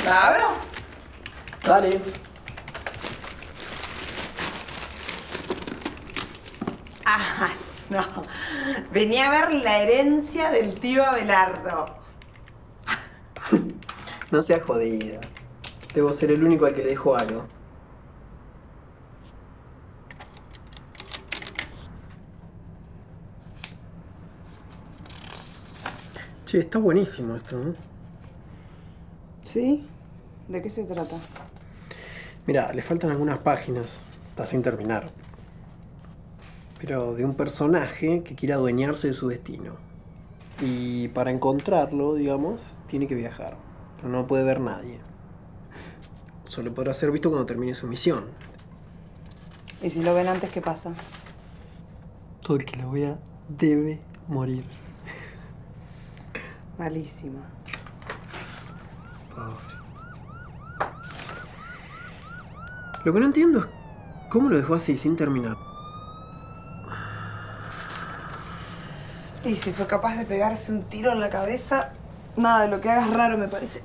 ¿La abro? Dale. Ah, no. Venía a ver la herencia del tío Abelardo. No seas jodida. Debo ser el único al que le dejo algo. Che, está buenísimo esto, ¿no? ¿Sí? ¿De qué se trata? Mirá, le faltan algunas páginas. Está sin terminar. Pero de un personaje que quiere adueñarse de su destino. Y para encontrarlo, digamos, tiene que viajar. Pero no puede ver nadie. Solo podrá ser visto cuando termine su misión. ¿Y si lo ven antes, qué pasa? Todo el que lo vea debe morir. Malísimo. Pobre. Lo que no entiendo es cómo lo dejó así, sin terminar. Y si fue capaz de pegarse un tiro en la cabeza, nada de lo que hagas raro me parece.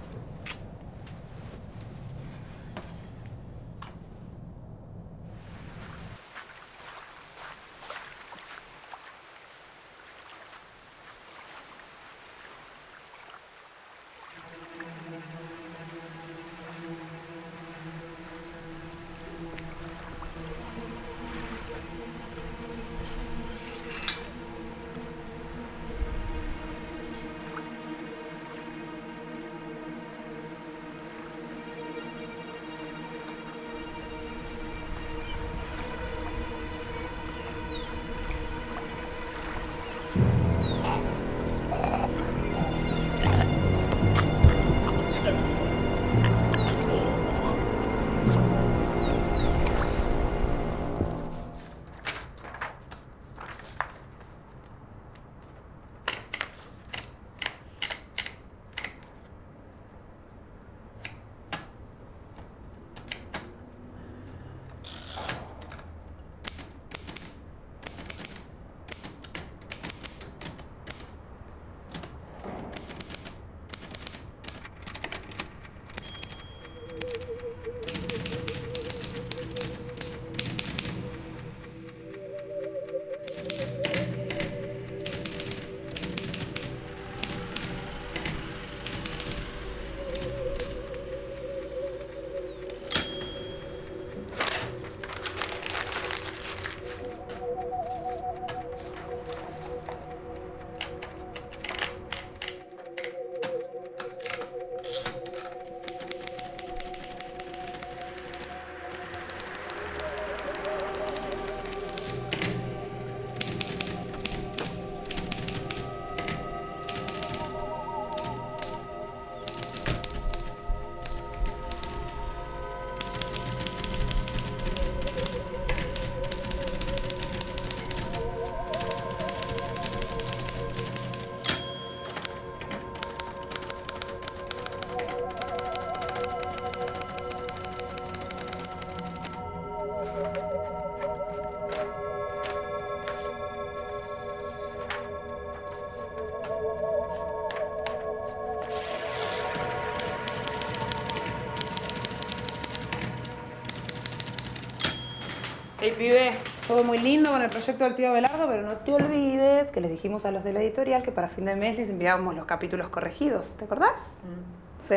Hey, pibe, todo muy lindo con el proyecto del tío Abelardo, pero no te olvides que les dijimos a los de la editorial que para fin de mes les enviábamos los capítulos corregidos. ¿Te acordás? Sí.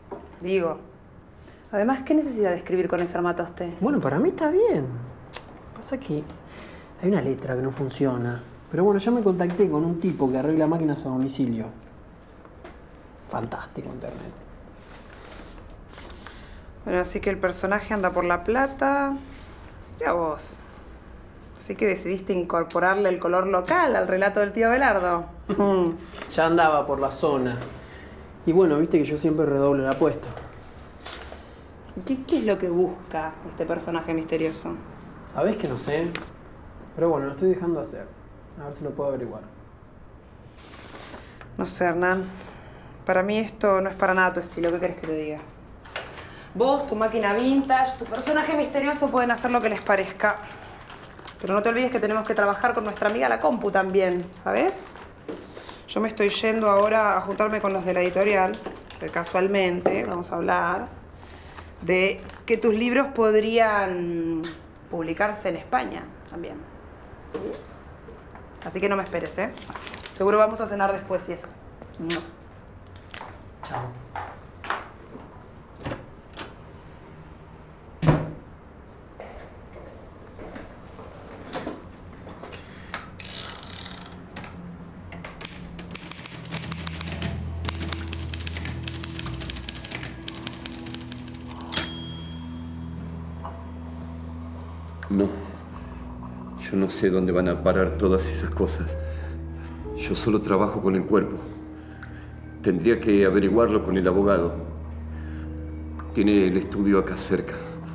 Digo. Además, ¿qué necesidad de escribir con ese armatoste? Bueno, para mí está bien. Pasa que hay una letra que no funciona. Pero bueno, ya me contacté con un tipo que arregla máquinas a domicilio. Fantástico internet. Bueno, así que el personaje anda por La Plata. Ya vos. Así que decidiste incorporarle el color local al relato del tío Abelardo. Ya andaba por la zona. Y bueno, viste que yo siempre redoblo la apuesta. ¿Qué es lo que busca este personaje misterioso? ¿Sabés que no sé? Pero bueno, lo estoy dejando hacer. A ver si lo puedo averiguar. No sé, Hernán. Para mí esto no es para nada tu estilo. ¿Qué querés que te diga? Vos, tu máquina vintage, tu personaje misterioso pueden hacer lo que les parezca. Pero no te olvides que tenemos que trabajar con nuestra amiga la compu también, ¿sabes? Yo me estoy yendo ahora a juntarme con los de la editorial que casualmente vamos a hablar de que tus libros podrían publicarse en España también. ¿Sabías? Así que no me esperes, ¿eh? Seguro vamos a cenar después y eso. No. Chao. No, yo no sé dónde van a parar todas esas cosas. Yo solo trabajo con el cuerpo. Tendría que averiguarlo con el abogado. Tiene el estudio acá cerca.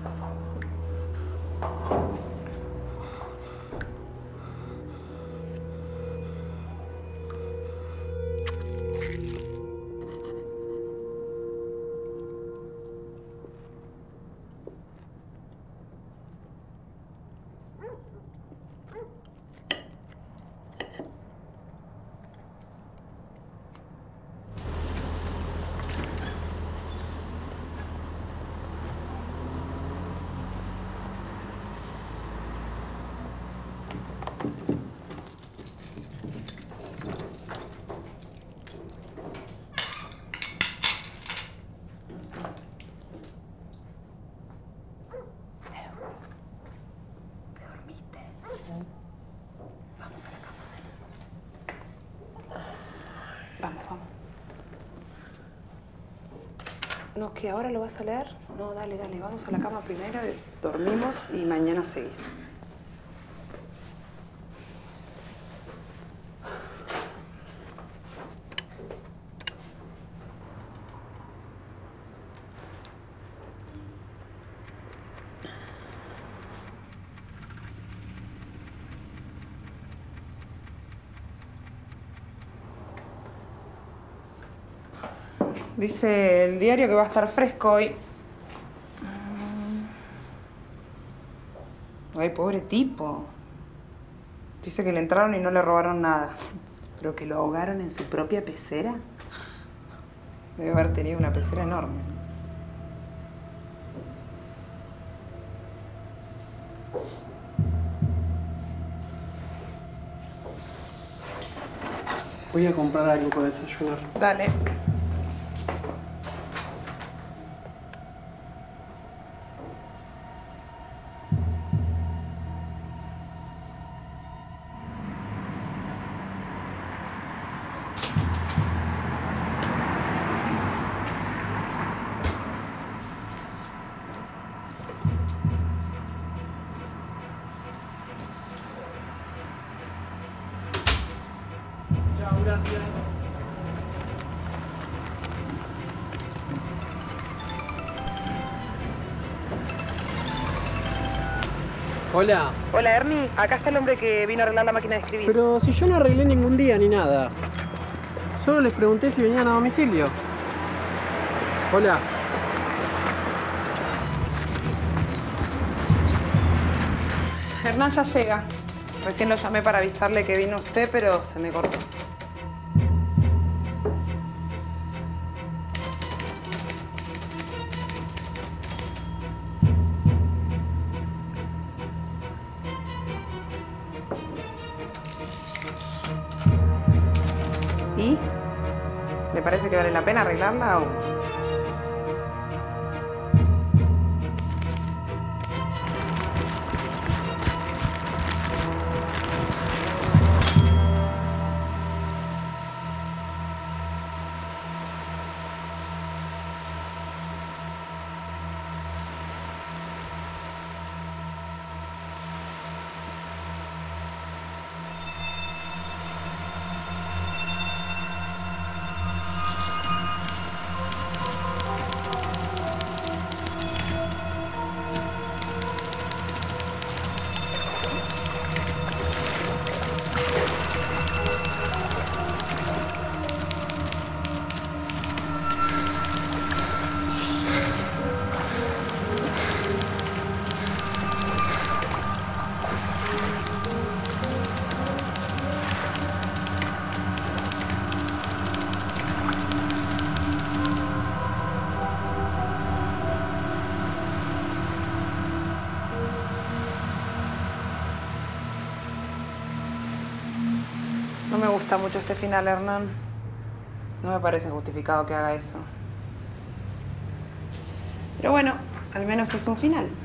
Vamos, vamos. No, ¿que ahora lo vas a leer? No, dale, dale. Vamos a la cama primero, dormimos y mañana seguís. Dice el diario que va a estar fresco hoy. Ay, pobre tipo. Dice que le entraron y no le robaron nada. Pero que lo ahogaron en su propia pecera. Debe haber tenido una pecera enorme. Voy a comprar algo para desayunar. Dale. Chao, gracias. Hola. Hola, Ernie. Acá está el hombre que vino a arreglar la máquina de escribir. Pero si yo no arreglé ningún día ni nada. Solo les pregunté si venían a domicilio. Hola. Hernán ya llega. Recién lo llamé para avisarle que vino usted, pero se me cortó. ¿Y? ¿Le parece que vale la pena arreglarla o...? gusta mucho este final, Hernán. No me parece justificado que haga eso. Pero bueno, al menos es un final.